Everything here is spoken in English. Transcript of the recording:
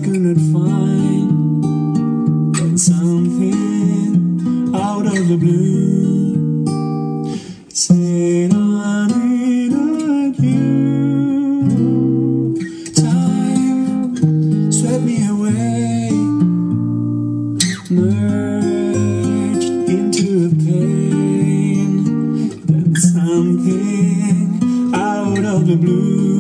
could not find. Then something out of the blue said, I need you. Time swept me away, merged into a pain. Then something out of the blue